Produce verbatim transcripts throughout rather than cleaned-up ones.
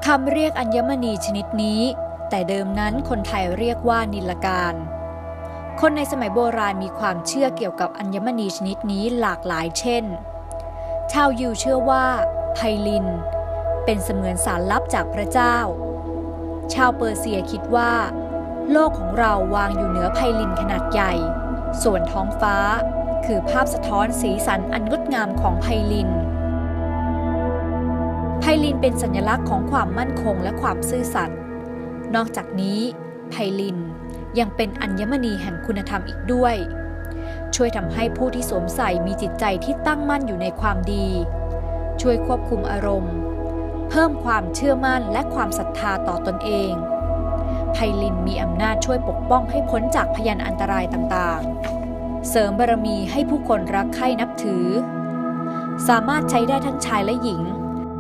คำเรียกอัญมณีชนิดนี้แต่เดิมนั้นคนไทยเรียกว่านิลการคนในสมัยโบราณมีความเชื่อเกี่ยวกับอัญมณีชนิดนี้หลากหลายเช่นชาวยิวเชื่อว่าไพลินเป็นเสมือนสารลับจากพระเจ้าชาวเปอร์เซียคิดว่าโลกของเราวางอยู่เหนือไพลินขนาดใหญ่ส่วนท้องฟ้าคือภาพสะท้อนสีสันอันงดงามของไพลินไพลินเป็นสัญลักษณ์ของความมั่นคงและความซื่อสัตย์นอกจากนี้ไพลินยังเป็นอัญมณีแห่งคุณธรรมอีกด้วยช่วยทำให้ผู้ที่สวมใส่มีจิตใจที่ตั้งมั่นอยู่ในความดีช่วยควบคุมอารมณ์เพิ่มความเชื่อมั่นและความศรัทธาต่อตนเองไพลินมีอำนาจช่วยปกป้องให้พ้นจากพยันอันตรายต่างๆเสริมบารมีให้ผู้คนรักใคร่นับถือสามารถใช้ได้ทั้งชายและหญิง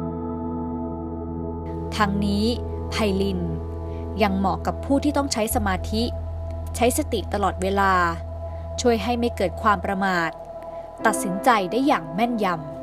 ทั้งนี้ไพลินยังเหมาะกับผู้ที่ต้องใช้สมาธิใช้สติตลอดเวลาช่วยให้ไม่เกิดความประมาทตัดสินใจได้อย่างแม่นยำ